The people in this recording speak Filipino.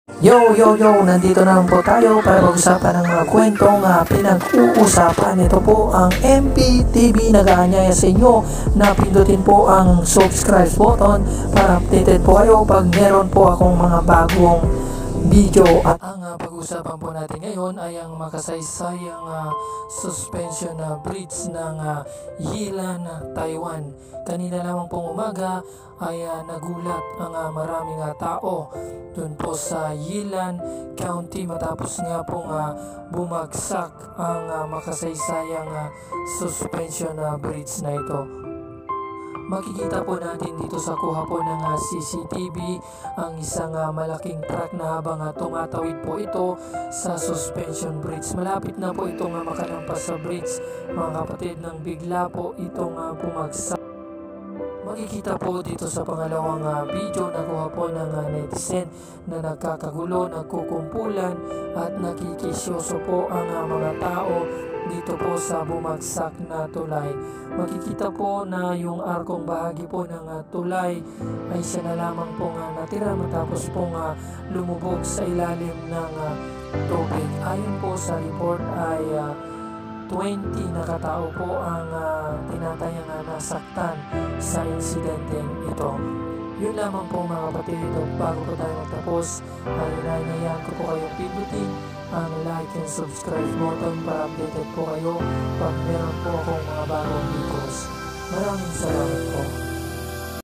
Yo! Nandito na lang po tayo para mag-usapan ng mga kwentong pinag-uusapan. Ito po ang MPTV nag-aanyaya sa inyo na pindutin po ang subscribe button para updated po kayo pag meron po akong mga bagong video. At ang pag-uusapan po natin ngayon ay ang makasaysayang suspension bridge ng Yilan, Taiwan. Kanina lamang pong umaga ay nagulat ang maraming tao dun po sa Yilan County matapos nga pong bumagsak ang makasaysayang suspension bridge na ito. Makikita po natin dito sa kuha po ng CCTV ang isang malaking truck na habang tumatawid po ito sa suspension bridge. Malapit na po itong makalampas sa bridge, mga kapatid, nang bigla po itong bumagsak. Makikita po dito sa pangalawang video na kuha po ng netizen na nagkakagulo, nagkukumpulan at nakikisyoso po ang mga tao dito po sa bumagsak na tulay. Makikita po na yung arkong bahagi po ng tulay ay siya na lamang pong natira matapos pong lumubog sa ilalim ng tubig. Ayon po sa report ay 20 na katao po ang tinatayang nasaktan sa insidenteng ito. Yun lamang po mga kapatid, bago po tayo magtapos, inanyayahan ko po kayong pindutin ang like and subscribe button para updated po kayo pag meron po akong mga bagong videos. Maraming salamat po.